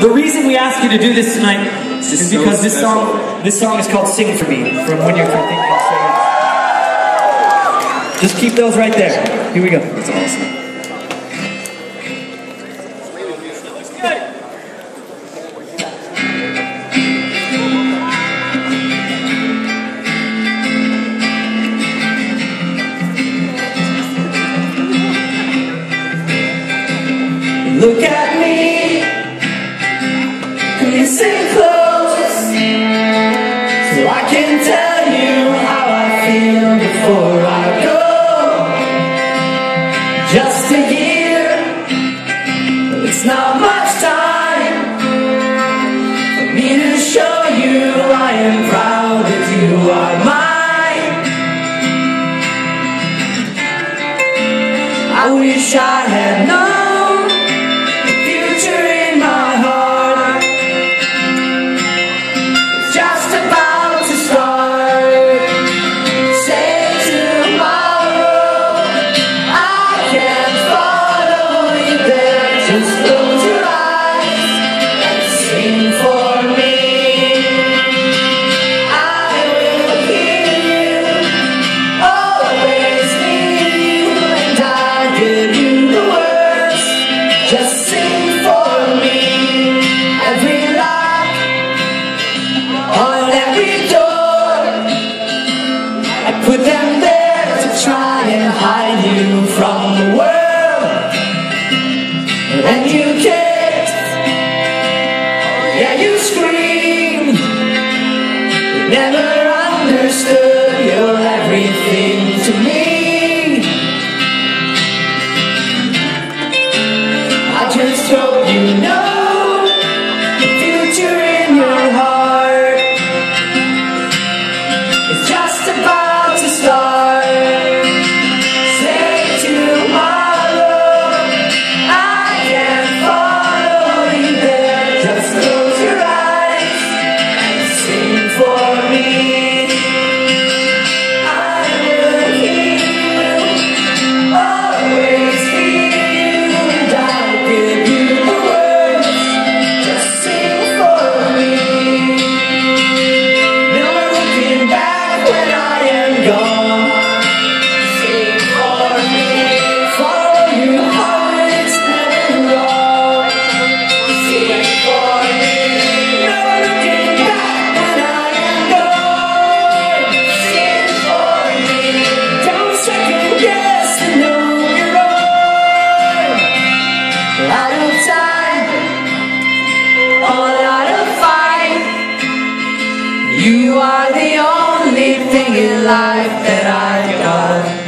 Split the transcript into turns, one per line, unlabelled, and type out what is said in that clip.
The reason we asked you to do this tonight is because this song is called Sing For Me, from When You're Thinking of Saying. Just keep those right there. Here we go. That's awesome.
Look at me, listen close, so I can tell you how I feel before I go. Just a year, it's not much time for me to show you I am proud that you are mine. I wish I had known just close your eyes and sing for me. I will hear you, always hear you, and I'll give you the words. Just sing for me. Every lock on every door, I put them there to try and hide you from the world. And you kicked, yeah, you screamed. You never understood you're everything to me. I just hope you know the future in your heart is just about to start. Out of time, all out of fight. You are the only thing in life that I got.